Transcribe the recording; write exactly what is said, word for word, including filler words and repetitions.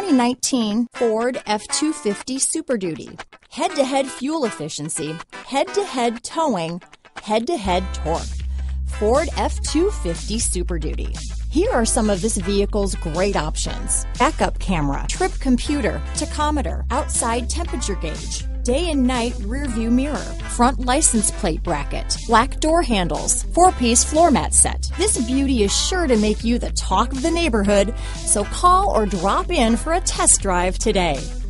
twenty nineteen Ford F two fifty Super Duty. Head-to-head fuel efficiency, head-to-head towing, head-to-head torque. Ford F two fifty Super Duty. Here are some of this vehicle's great options: backup camera, trip computer, tachometer, outside temperature gauge, day and night rear view mirror, front license plate bracket, black door handles, four-piece floor mat set. This beauty is sure to make you the talk of the neighborhood, so call or drop in for a test drive today.